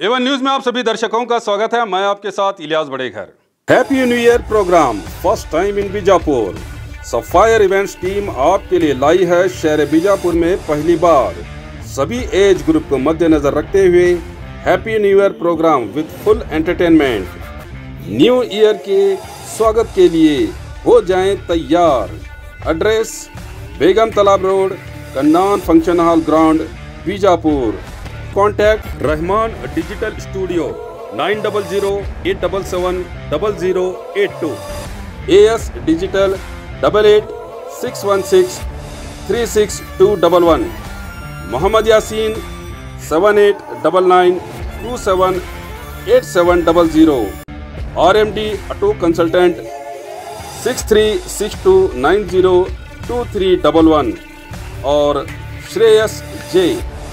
Avon news में आप सभी दर्शकों का स्वागत है। मैं आपके साथ Ilyas Badeghar. Happy new year programme first time in Bijapur. Sapphire events team आपके लिए लाई है शहर बीजापुर में पहली बार। सभी एज ग्रुप को मद्देनजर रखते हुए happy new year programme with full entertainment. New year के स्वागत के लिए हो जाएं तैयार। Address Begum Talab road, Kannan function hall ground, Bijapur. Contact Rahman digital studio 9008770082, AS digital 8861636211, Mohammed Yasin 7899278700, RMD auto consultant 6362902311 और श्रेयस जे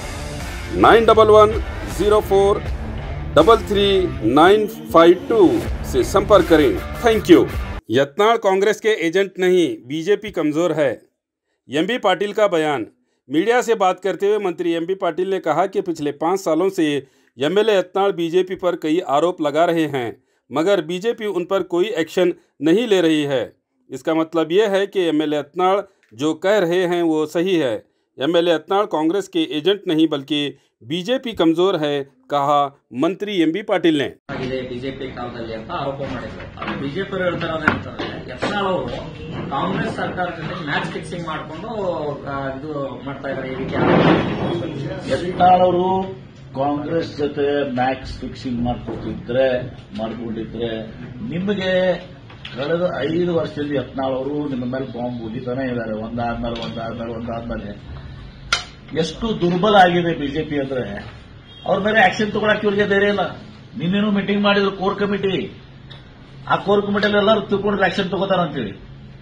9110433952 से संपर्क करें। Thank you. यत्नाल कांग्रेस के एजेंट नहीं, बीजेपी कमजोर है। एमबी पाटिल का बयान। मीडिया से बात करते हुए मंत्री एमबी पाटिल ने कहा कि पिछले 5 सालों से एमएलए यत्नाल बीजेपी पर कई आरोप लगा रहे हैं, मगर बीजेपी उन पर कोई एक्शन नहीं ले रही है। इसका मतलब यह है कि एमएलए यत्नाल जो कह रहे हैं वो सही है। एमएलए यत्नाल कांग्रेस के एजेंट नहीं बल्कि बीजेपी कमजोर है, कहा मंत्री एमबी पाटिल ने। ಬಿಜೆಪಿ ಕಾಲದಲ್ಲಿ ಅಂತ ಆರೋಪ ಮಾಡಿದ್ರು. ಬಿಜೆಪಿ ಹೇಳ್ತಾರೋದು ಅಂತಂದ್ರೆ ಯತ್ನಾಳ್ ಅವರು ಕಾಂಗ್ರೆಸ್ ಸರ್ಕಾರ ಜೊತೆ ಮ್ಯಾಚ್ ಫಿಕ್ಸಿಂಗ್ ಮಾಡಿಕೊಂಡು ಇದು ಮಾಡ್ತಾ ಇದ್ದಾರೆ. ಈ ರೀತಿ ಯತ್ನಾಳ್ ಅವರು ಕಾಂಗ್ರೆಸ್ ಜೊತೆ ಮ್ಯಾಚ್ ಫಿಕ್ಸಿಂಗ್ ಮಾಡ್ಕೊಂಡಿದ್ರೆ ನಿಮಗೆ ಕಳೆದ 5 ವರ್ಷದಲ್ಲಿ ಯತ್ನಾಳ್ ಅವರು ನಿಮ್ಮ ಮೇಲೆ ಬಾಂಬ್ ಊದಿತಾನೆ ಇದ್ದಾರೆ. ಒಂದಾದ್ಮೇಲೆ ಎಷ್ಟು ದುರ್ಬಲ ಆಗಿದೆ ಬಿಜೆಪಿ ಅಂದ್ರೆ ಅವ್ರ ಮೇಲೆ ಆಕ್ಷನ್ ತಗೊಳಕ್ಕೆ ಇವರಿಗೆ ಧೈರ್ಯ ಇಲ್ಲ. ನಿನ್ನೇನು ಮೀಟಿಂಗ್ ಮಾಡಿದ್ರು ಕೋರ್ ಕಮಿಟಿ. ಆ ಕೋರ್ ಕಮಿಟಿಯಲ್ಲಿ ಎಲ್ಲರೂ ತಿಳ್ಕೊಂಡ್ರೆ ಆಕ್ಷನ್ ತಗೋತಾರಂತೇಳಿ.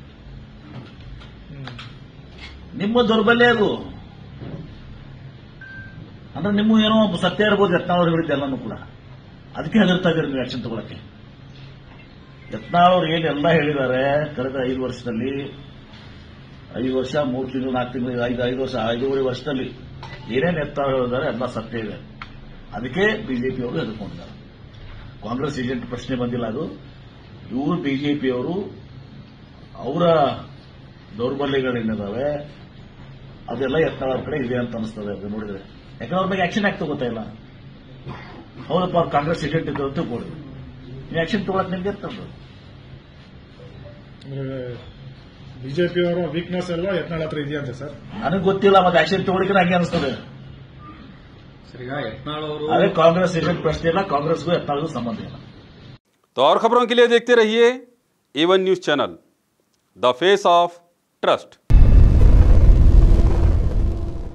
ನಿಮ್ಮ ದೌರ್ಬಲ್ಯ ಅದು ಅಂದ್ರೆ ನಿಮ್ಮ ಏನೋ ಸತ್ಯ ಇರ್ಬೋದು ಯತ್ನಾಳ್ ಅವರು ಹೇಳಿದ್ದೆ ಎಲ್ಲನೂ ಕೂಡ. ಅದಕ್ಕೆ ಹೆದರ್ತಾ ಇದ್ದೀರಿ ನೀವು ಆಕ್ಷನ್ ತಗೊಳಕ್ಕೆ. ಯತ್ನಾಳ್ ಅವರು ಏನೆಲ್ಲ ಹೇಳಿದ್ದಾರೆ ಕಳೆದ 5 ವರ್ಷದಲ್ಲಿ, 5 ವರ್ಷ 3 ತಿಂಗಳು 4 ತಿಂಗಳು 5 ವರ್ಷ 5.5 ವರ್ಷದಲ್ಲಿ ಏನೇನು ಯತ್ನಾಳ್ ಹೇಳಿದ್ದಾರೆ ಎಲ್ಲ ಸತ್ಯ ಇದೆ. ಅದಕ್ಕೆ ಬಿಜೆಪಿ ಅವರು ಹೆದರ್ಕೊಂಡಿದ್ದಾರೆ. ಕಾಂಗ್ರೆಸ್ ಏಜೆಂಟ್ ಪ್ರಶ್ನೆ ಬಂದಿಲ್ಲ. ಅದು ಇವರು ಬಿಜೆಪಿಯವರು ಅವರ ದೌರ್ಬಲ್ಯಗಳೇನಿದಾವೆ ಅದೆಲ್ಲ ಯತ್ನಾಳ್ ಅವ್ರ ಕಡೆ ಇದೆ ಅಂತ ಅನಿಸ್ತದೆ ಅದು ನೋಡಿದ್ರೆ. ಯಾಕಂದ್ರೆ ಅವ್ರ ಬಗ್ಗೆ ಆಕ್ಷನ್ ಯಾಕೆ ತಗೋತಾ ಇಲ್ಲ? ಹೌದಪ್ಪ ಅವ್ರು ಕಾಂಗ್ರೆಸ್ ಏಜೆಂಟ್ ಇದ್ರು ಅಂತ ತಿಳ್ಕೊಳ್ಳಿ. ನೀವು ಆಕ್ಷನ್ ತಗೊಳಕ್ ನಿಮ್ಗೆ ಇರ್ತದೆ. ಬಿಜೆಪಿ ಅವರ ವೀಕ್ನೆಸ್ ಎಲ್ಲ ಯತ್ನಾಳ್ ಹತ್ರ ಇದೆಯಂತೆ ಸರ್. ನನಗೆ ಗೊತ್ತಿಲ್ಲ, ಮತ್ತೆ ಆಕ್ಷನ್ ತಗೊಳಿಕ್ಕೆ ಹಂಗೆ ಅನಿಸ್ತದೆ. अरे कांग्रेस एजेंट प्रश्न ना, कांग्रेस को यत्नाल को संबंध है। तो और खबरों के लिए देखते रहिए एवन news channel, the face of trust.